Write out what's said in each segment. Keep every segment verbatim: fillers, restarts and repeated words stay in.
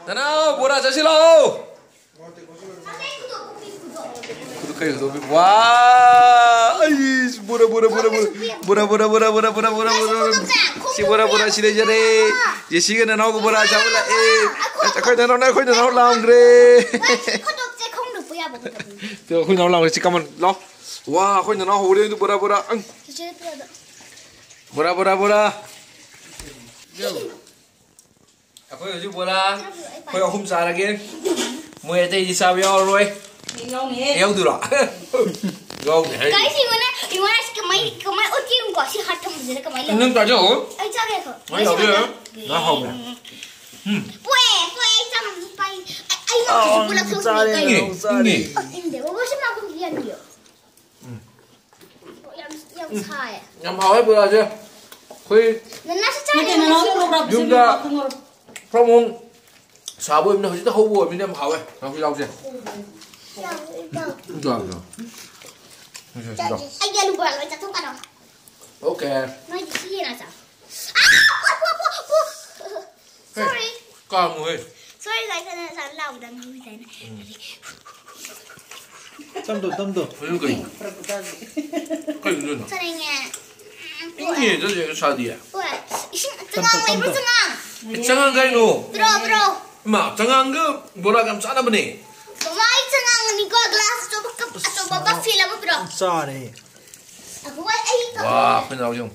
나나 보라 자실로. 구독해 구독. 와, 아이 보라 보라 보라 보라 보라 보라 보라 보라 보라 보라. Si bola bola si lejare. Je si cái nào cũng bola cháu là ê. Chắc khơi nào này khơi nào làm kìa. không được bây giờ bố. Tôi khơi nào làm thì cảm ơn lo. Wow, khơi nào hồ đi bola bola. Bola bola bola. Khơi ở chỗ bola. Khơi ở hôm sau là kia. Mười tay đi sao béo rồi. Eo từ đó. Go. Cái gì mà này, ý mà này cái máy cái máy ốt kim quả si hạt thầm gì đấy cái máy. Nâng cả chỗ. Ai cha cái cơ. Máy đầu đi hả? Nó hồng nè. Quê, quê chăm bay. Ai nó chỉ bula không đi cái. Nghỉ. 근데 뭐 무슨 말고 미안해요. 양 사야. Nhắm hỏi bữa chưa? Khơi. 난 나시 차례. Nhưng ra phong môn sao bữa mình nó hâu bùi mình đem hỏi. Nó khi đâu chưa? Rồi rồi. Ai giờ lupa lagi jatuh kan? Ok. Nói gì nào sao? À, bu bu bu bu. Sorry. Con mùi. Sorry guys, saya saya lau dan hui saya. tâm độ tâm độ. Cái gì? Cái gì nữa? Saya nghe. Ini itu jadi sadia. Wah, tenang, ibu tenang. Jangan kayak nu. Bro, bro. Ma, jangan ke bola kamu sana benih. Mai tenang ni gua gelas coba ke coba apa film bro. Sorry. Aku buat ai tu. Wah, kenal jom.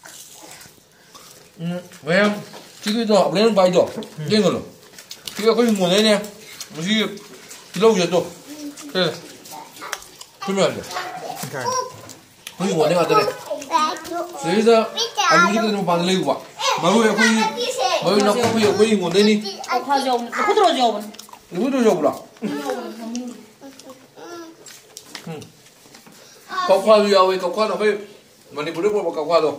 Hmm, vậy chỉ cái đó lên bài đó, cái nào cái cái nguồn này nè, một cái lâu giờ rồi, đây, cái nào vậy? cái nguồn này là đây, bây giờ anh nghĩ là bạn lấy qua, mà bây giờ cái bây giờ nó có bây giờ cái nguồn đây đi, khoa dầu, nó không được dầu, nó không được dầu đâu, cậu khoa bây giờ cậu khoa nó phải, mà đi bữa được bao cậu khoa rồi.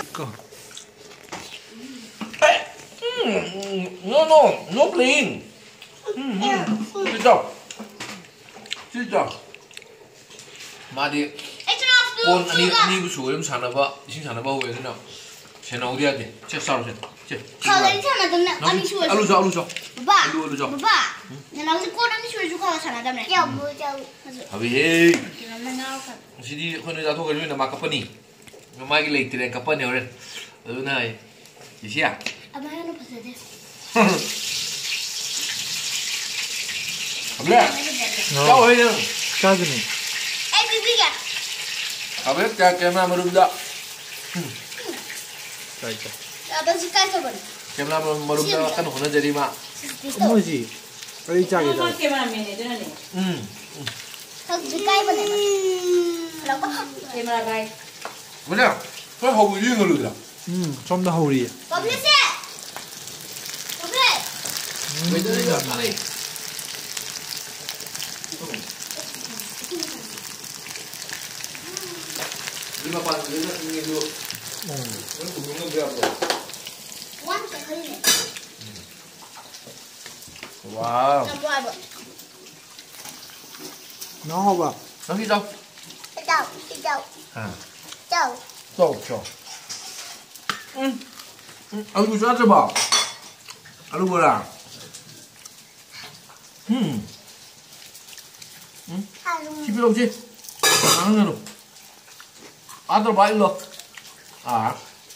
No, no, no plain. 진짜. 진짜. 마디. 본 아니 아니 무슨 왜 사나 봐. 신 사나 봐 왜 그러나. 쟤는 어디야 돼? 쟤 싸러 쟤. 쟤. Kalau sana dah nak ani suruh. 알로 줘, 알로 줘. Bapa. 알로 알로 줘. Bapa. Nak aku kau ani suruh juga sana dah nak. Ya, bu jauh. 아비. 시디 혼자 다 도가 주면 막 까빠니. 마기 레이트래 까빠니 오래. 어나. 이시야. Abang yang lupa saja. Abla. Cháu ơi nhá. Sao thế này? Eh, bibi kan? Abla क्या camera में रुक जा. Trời trời. Abang suka coba. Camera में रुक जा kan होना जरी मा. Cái gì? Cái cha cái nó gì? kia mà làm này thế này, Hmm. Kau suka apa ni? Kalau kau, kia mà gai, 뭐냐? 그 하고 유행을 그러더라. Ừ, trong đó hầu đi. kau beli sih. Kau beli. Bây giờ đi ăn đi. Đi mà quan đến là nghe được. Ừ. Nó cũng không được rồi. Wan tak kau ni. Wow. Nampak apa? Nó hầu à? Nó đi đâu? Tahu, tahu, À. tahu. Đâu cho. Ừ. Ăn cái sao cho bảo. Ăn luôn à? Hmm. 집에 오지? 안 해로. 아들 봐 일로. 아.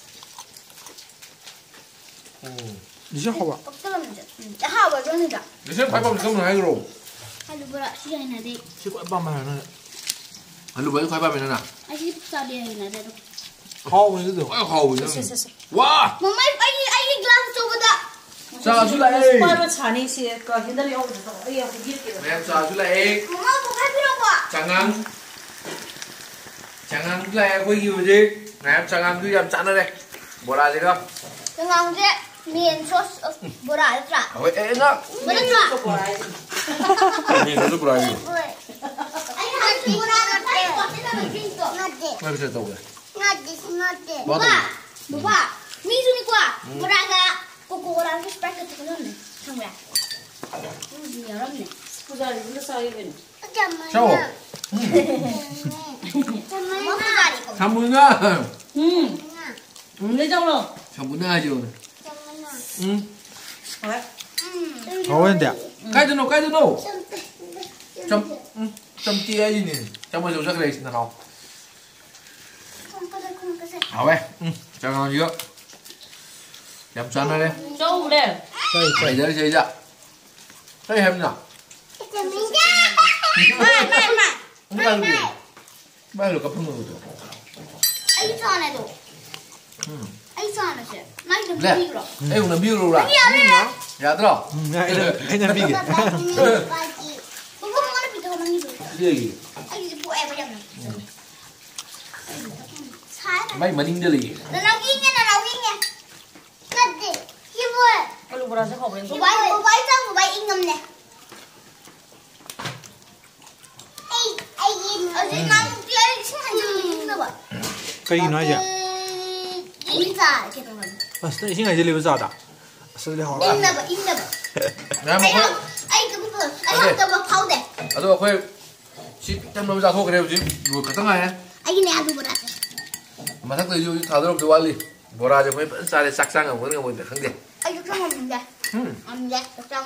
오. Đi chắc hầu à? Kau belum je. Dah apa tu ni dah? 이제 발밥 그러면 하기로. Kalau berak sih yang ada. Chứ gọi ba mà nó 알로 왜 발밥이 나나? Asyik besar dia yang ada tu. hầu này cái gì? 아유 가오 그냥. 와! Mama, ai ai gelas coba dah. 자, 줄래. qua nó chả nên xí, cái hiện tại ông nó bây giờ phải biết cái 램 자, 줄래. Mama bukan bilang apa? 장안. 장안 줄래. 거기 뭐지? 램 장안 그 얌 짜는 애. 뭐라 지금? Tengah je mian sos berak tak? 아, 왜 애나? Berak tak? của ai, 네, 너도 보라 이거. Ayah hati berak tak? Kau tidak bercinta. Ngade. 왜 그랬다 그래? Ngade, ngade. Bapa. Bapa, bapa. Ni sini kuah. Berak tak? Koko orang tu spek tu kalau ni. Sama. Ni orang ni. bây giờ nó sao vậy? 샤워. Mama kari kau. 삼 분이나. Ừ, lấy trong rồi. 삼 분이나 하지 오늘. 응? Đấy. Hmm. 하오인데. 까이드노 까이드노. 좀 음, 좀 띠아이니. 잠만 좀 그래 있나 나오. 아 왜? 응. 잠깐만 이거. 얌짠하네. Châu đây. Chạy ra chạy ra. Thấy em nào? Mày mày mày. Không ăn gì. Ba được cặp người rồi. Anh cho này đồ. Anh cho này chứ. Mày đừng Nè. đi rồi. Em làm biêu rồi. Dạ 들어. 그냥 비게. Bố không có bị đâu mà đi rồi. gì? Anh đi phụ em vào trong này. Sai rồi. Mấy mà đinh gì? Nó nào kia nha, nó nào kia nha. Cất đi. Kia vừa. Cái lục ra sẽ không đến. Bố bay, bố bay sao bố bay in ngầm nè. Ê, ai in. Ở dưới nắng kia xin hành cho mình đâu vậy? cái gì nói vậy? In ra cái đó. 아, 신가 이제 리뷰 자다. 쓰리 하오. In đâu vậy? In đâu vậy? Nè mà Anh khoe. không, anh cứ vừa, anh không cầm vào phao để. À tôi khoe. Chị trong nó ra thôi cái này chứ. Vừa cả tháng ngày á. Anh cái này ăn đủ rồi. Mà thắc tới vô thảo được tôi ăn đi. Bỏ ra cho mấy vẫn ra để sắc sang ở mỗi người một kháng điện. Anh được không mình đây? Ừm. Ăn đây, được không?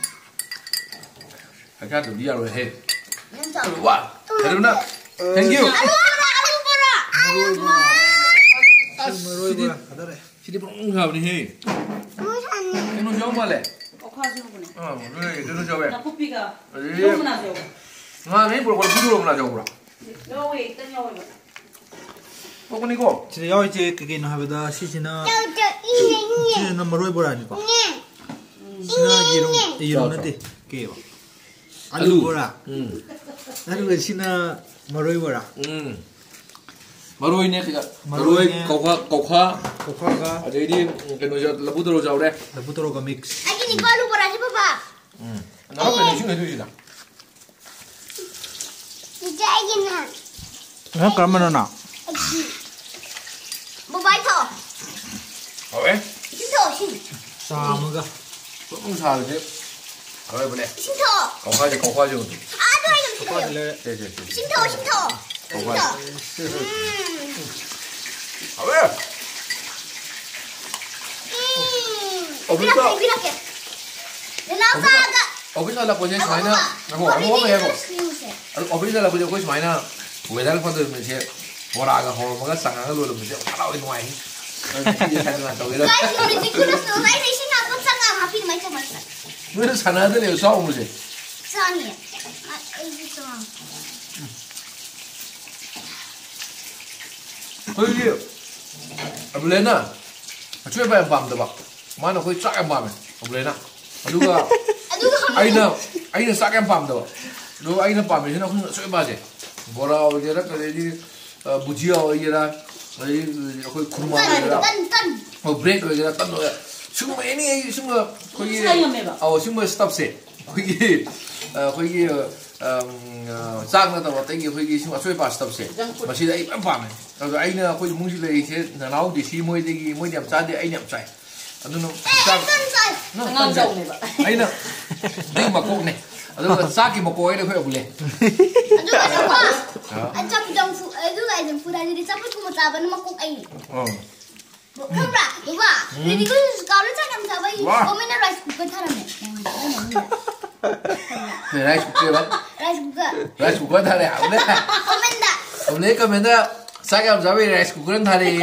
Phải khác được đi rồi hết. Nên sao? Wow. Thấy đúng không? Thank you. Alu pura, alu pura. Alu pura. 뭐로 가더래. Chị cũng hợp đi hết. Cái nó giống mà lẹ. Có khoa gì không này? 어, 그래, 그래 저게. 나 커피가 예. 너무 나죠. 나 내일 볼 부드러운 나죠, 그라. 여기 있던 여기. 뽀근 이거. 진짜 여 이제 그게 너 하보다 시시나 Đâu cho in này nhỉ? 시나 뭐로 보라니까. Nhỉ? 시나 이런 이런데 그게 봐. 알루 보라. 응. 나는 그 시나 뭐로 보라. 응. 마로이네 그가. 마로이네. 마로이 거과 거과. 고카가 아, 저기 cái nó là 부드러워 자오래. 나 부드러가 믹스. Anh nhìn qua alu pura chứ papa. 응. 나 앞에 내신 해 주시다. Chị anh nhìn hả? 아, 그러면은 나. Bố bay thở. 아, 왜? Xin thở, xin. 싸무가 조금 사는데. 아, 왜 그래? Xin thở. 거과지 거과지. À, tôi anh làm xin thở. 고카를 네, 네, 네. Xin thở, xin thở. Xin thở. 아, 왜? Ừm. Viết đọc kìa, viết đọc kìa. Để nào ra cả. 어비살라 보니 Anh 많이나. không 하고 안 먹으면 해고. ạ? 어비살라 보니 거기서 많이나. 왜날 퍼들면 이제 뭐라가 호르몬가 상하가 놀면 이제 따라오는 거야. 이제 살면 또 이런. Guys, yung ridiculous no. Guys, ay sinabot sa nga. Happy na may kamarsa. 왜 사나들이 싸움 뭐지? Saan niya? Ay, dito nga. 거기 아블레나 최바에 밤도 봐. 마나 거기 쫙 밤에 아블레나. 누가 Ano ka kami? 아이나 아이나 싹 밤도 봐. 누가 아이나 밤에 해나 그 최바지. 뭐라 어디라 그래지 부지야 어디라 거기 거기 Tan, 구르마이라 tan, tan. 어 브레이크 어디라 딴 거야. 지금 애니 지금 거기 사이언 해봐. 어 지금 스탑세. 거기 어 거기 어 짱나다 왔더니 거기 지금 최바 스탑세. 마시 아이 밤에. 그래서 아이나 거기 뭉실에 이제 나오디 시 모이되기 모이냠 짜데 아이냠 짜이. 아누는 Eh, 짱 tan sa'yo. Ngang dầu này vậy. 아이나 내가 막 꼭네. 아주 싸기 먹고 이래 회어 볼래. Ano ka sa pa? 어. At sa pudang fu, ano ka yung fuda dito sa pud kumutaba na makuk ay. 어. Kabra, baba. Hindi ko sa kawla sa kam sa bay. Wow. O may na rice cooker tara me. 그 라이스 쿠커 봐. Rice cooker. 라이스 쿠커 다래 안 돼. O menda. 원래 거면다 싸게 하면 잡이 라이스 쿠커는 다래.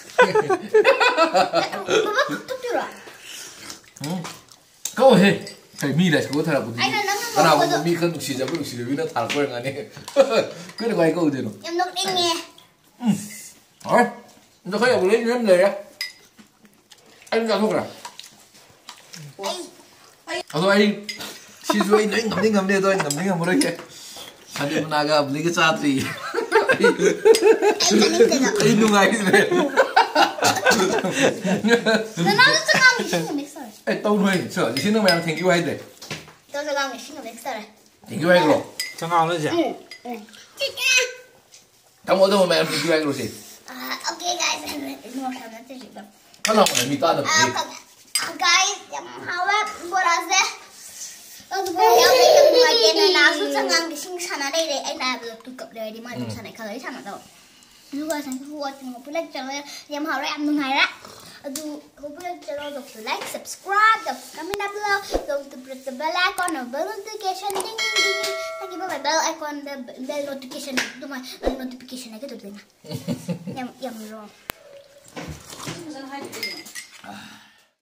Baba, tuturo. 응. 그거 해. 미 라이스 쿠커 타라 보지. Ay, nanang 나 mo. 나고 미 컨 시자 그 시자 위나 탈 거야 아니. 그래 가 이거 어디로. Yung nok ding eh. 응. 어? 너 그냥 원래 이런 거야. anh ra thuốc à? Ay, À thôi anh xin chú anh anh ngắm đi ngắm đi thôi, ngắm đi ngắm đi kia. Anh đi mana ga beli ke satri. Anh nung ai thế. nanalo sa kami sino mixer. Ê tao nuôi, sợ gì xin nó mày thành cái đấy. Tao sa kami sino mixer. Thành cái rồi. 장난 안 하지? Chicken. Tao muốn đâu mày thành cái rồi gì? Ah, okay guys, no siya na siya. Cái nào mà mi ta được gì? Ah, guys, yung hawak borase. Ang buhay ang may mga na naso sa ngang gising sana dai dai ai na bu tukap dai di ma du sana ka dai sana daw. Lu ga san ku wat mo pulag chang yam hawak am nung hai ra. ꯑꯗꯨ ꯍꯧꯕꯤꯔꯛ channel don't like subscribe don't comment down below don't press the bell icon or bell notification ding ding ding ding lagi ba bell icon the bell notification dumay notification ay kadto din yam yam ro 무슨 하이드